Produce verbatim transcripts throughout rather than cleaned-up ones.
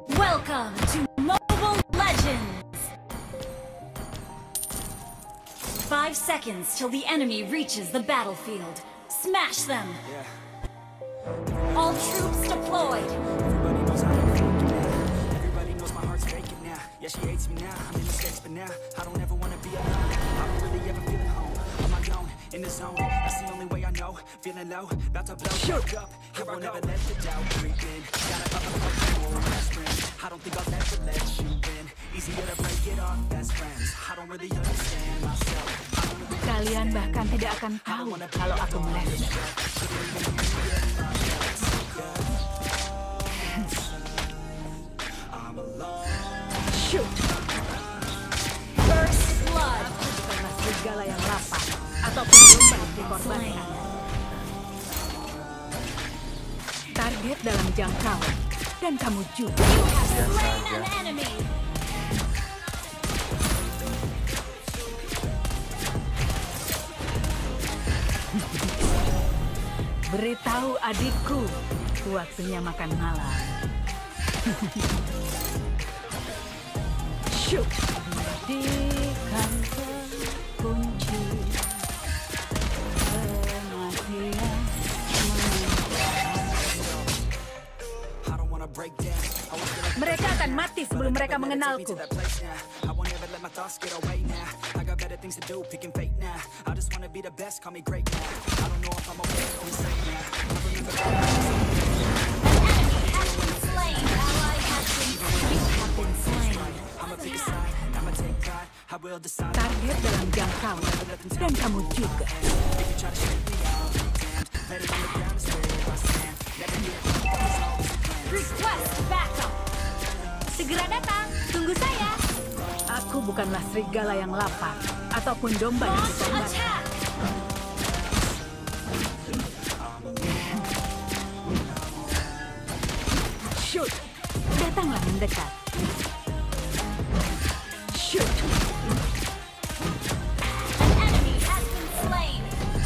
Welcome to Mobile Legends! Five seconds till the enemy reaches the battlefield. Smash them! Yeah. All troops deployed! Everybody knows how to feel me now. Everybody knows my heart's faking now. Yeah, she hates me now. I'm in the States, but now I don't ever wanna be alone. I don't really ever feel at home. On my own, in the zone. That's the only way I know. Feeling low, about to blow. Shook up. Here I never let the doubt creep in. Gotta up a last friend. I don't think I'll ever let you in. Easier to break it off best friends. I don't really understand myself. Kalian bahkan tidak akan tahu kalau aku meleset. Shoot! First blood! Karena serigala yang lapar ataupun domba yang dikorbankan. Target dalam jangkauan dan kamu juga. You have slain an enemy! Beritahu adikku, waktunya makan malam. Shoot! Di kantor kunci kematian. Mereka akan mati sebelum mereka mengenalku. Target dalam jangkauan dan kamu juga. Request backup! Segera datang, tunggu saya! Aku bukanlah serigala yang lapar ataupun domba yang Launch dikorbankan. attack! Shoot! Datanglah mendekat. Shoot! An enemy has been slain!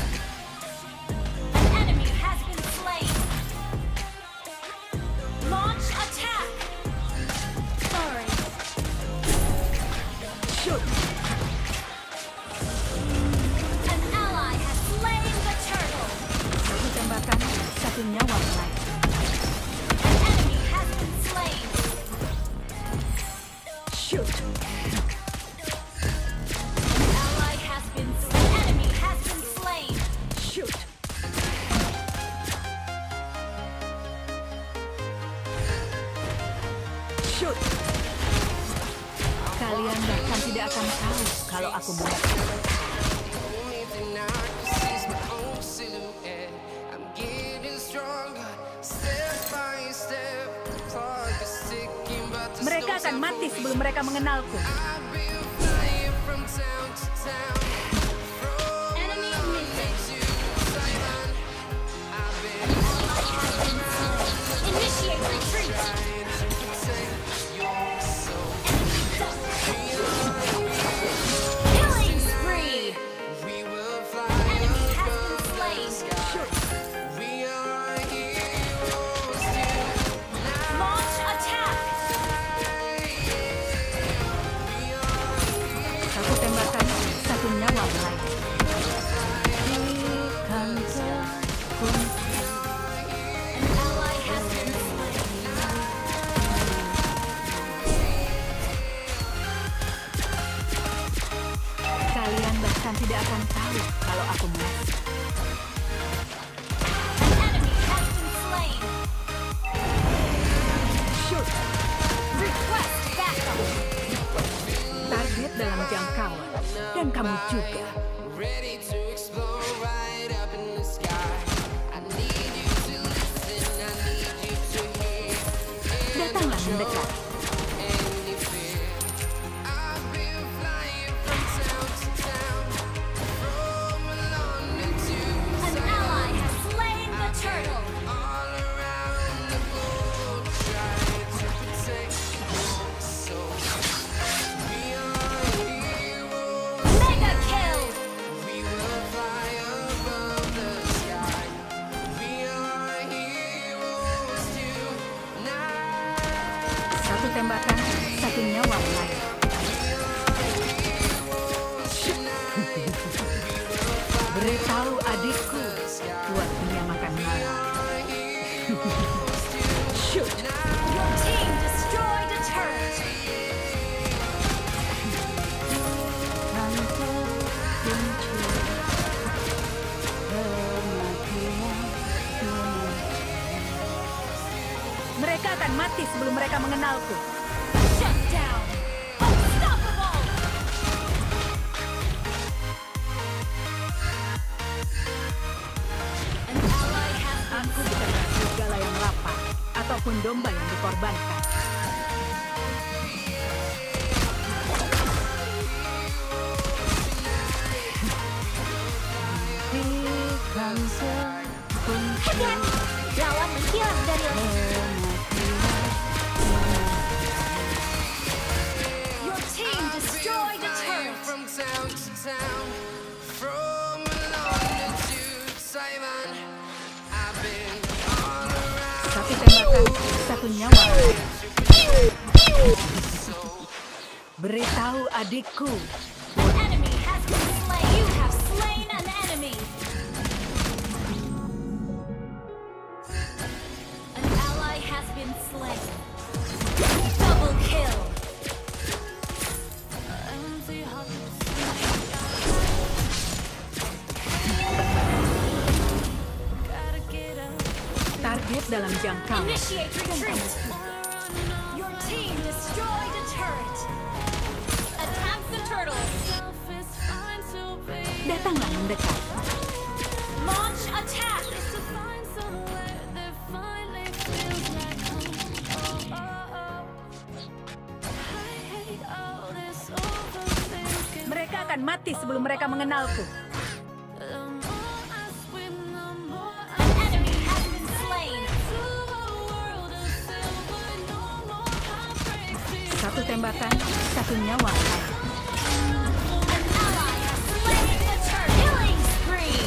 An enemy has been slain! Launch attack! Sorry. Shoot! An ally has slain the turtle! Satu tembakan, satu nyawa melayang. An enemy has been slain! Shoot! An ally has been An enemy has been slain! Shoot! Shoot! Kalian bahkan tidak akan tahu kalau aku mulai. Mereka akan mati sebelum mereka mengenalku. Enemy missing! An ally has been slain! Initiate retreat! Killing spree! Enemy has been slain! Launch attack! Satu tembakan, satu nyawa melayang. Di kantor kunci. An ally has been slain! Kalian bahkan tidak akan tahu kalau aku meleset. An enemy has been slain! Shoot! Request backup! Target dalam jangkauan dan kamu juga. Datanglah mendekat. An ally has slain the turtle! Mega kill! tembakan, satu nyawa melayang. Beritahu adikku, waktunya makan malam. Shoot! Your team destroyed a turret. Mereka akan mati sebelum mereka mengenalku. Shut down. Unstoppable. An ally has been Aku bukanlah serigala yang lapar ataupun domba yang dikorbankan. hati-hati. Lawan menghilang dari leher. Your team destroyed a turret. From town to town, from London to Taiwan, I've been all around. Satu tembakan, satu nyawa. Beritahu adikku. An enemy has been slain. You have slain an enemy. An ally has been slain. Double kill. Target dalam jangkauan. Initiate retreat. Your team destroyed a turret. Attack the turtles. Datanglah mendekat. Launch attack. Mereka akan mati sebelum mereka mengenalku. An enemy has been slain. Satu tembakan, satu nyawa. An ally has slain the turret. Killing spree.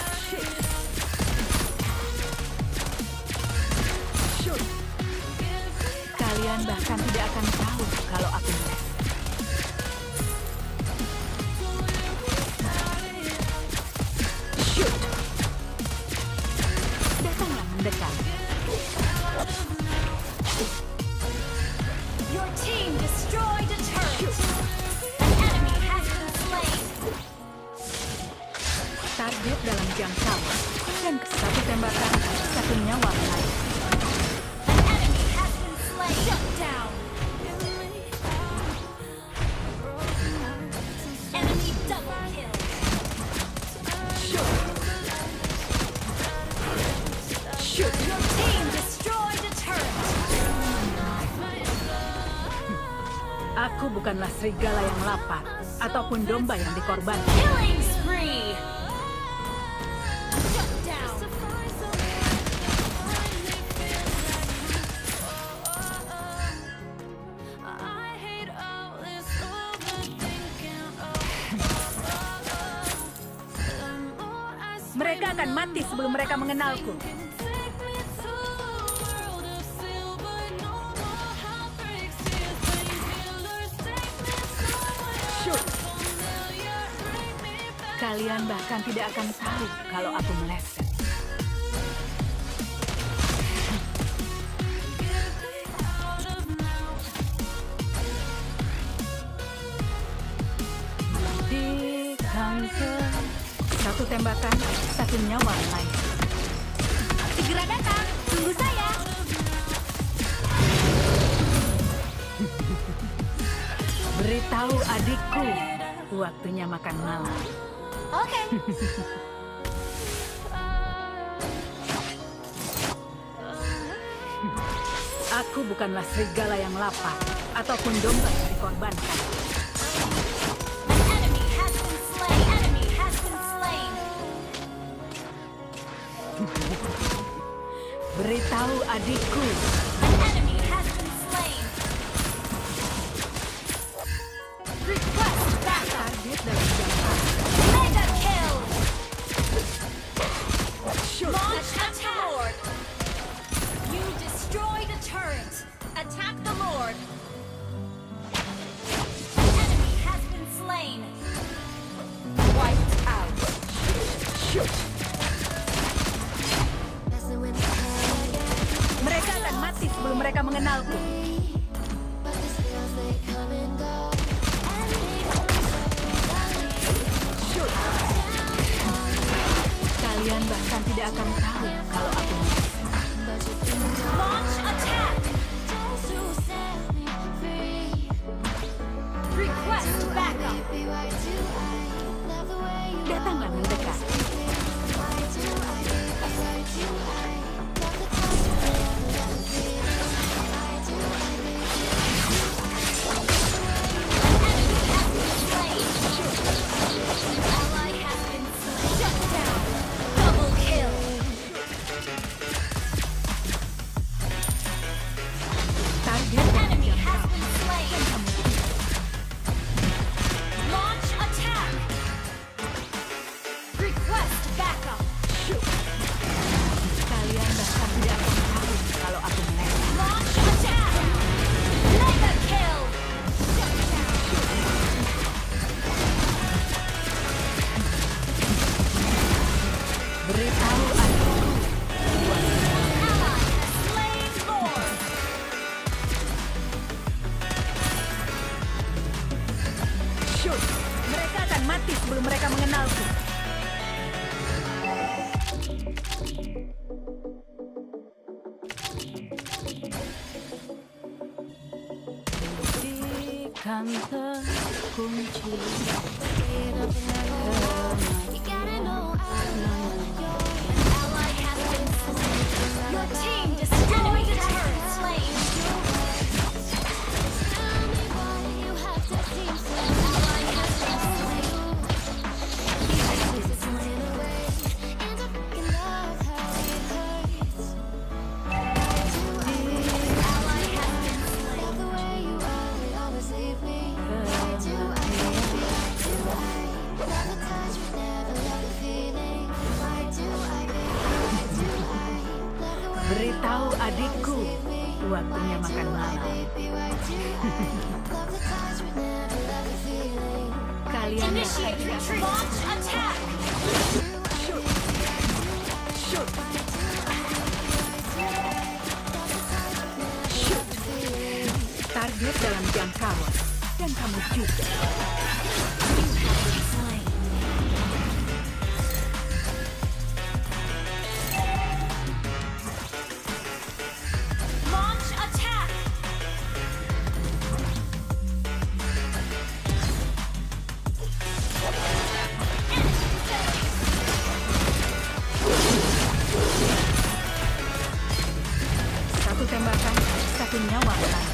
Shoot. Kalian bahkan tidak akan tahu kalau aku meleset. Shoot. Datanglah mendekat. Your team destroyed a turret. An enemy has been slain. Target dalam jangkauan. Dan satu tembakan, satu nyawa melayang. An enemy has been slain. Shut down. Enemy double kill. Shoot. Shoot. Your team destroyed a turret. Aku bukanlah serigala yang lapar ataupun domba yang dikorbankan. Killing spree. Shut down. Mereka akan mati sebelum mereka mengenalku. Shoot. Kalian bahkan tidak akan tahu kalau aku meleset. Di kanker. Satu tembakan, satu nyawa lain. Segera datang. Tunggu saya. Beritahu adikku, waktunya makan malam. Oke. Aku bukanlah serigala yang lapar ataupun domba yang dikorbankan. An enemy has been slain. Enemy has been slain. Beritahu adikku. An enemy has been slain. Request backup. Target dalam jangkauan. Mega kill. Shoot. Launch attack. You destroyed a turret. Attack the Lord. sebelum mereka mengenalku. Shoot. Kalian bahkan tidak akan tahu kalau aku Launch attack! Request backup! datanglah mendekat. Mereka akan mati sebelum mereka mengenalku. Di kantor kunci. Your team destroyed the turret slain. Beritahu adikku, waktunya makan malam. Kalian Initiate retreat. Launch attack. shoot, shoot, shoot. Target dalam jangkauan dan kamu juga. Slain. Launch attack. Satu tembakan, satu nyawa menang.